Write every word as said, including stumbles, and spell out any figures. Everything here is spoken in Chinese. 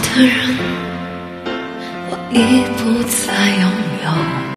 的人，我已不再拥有。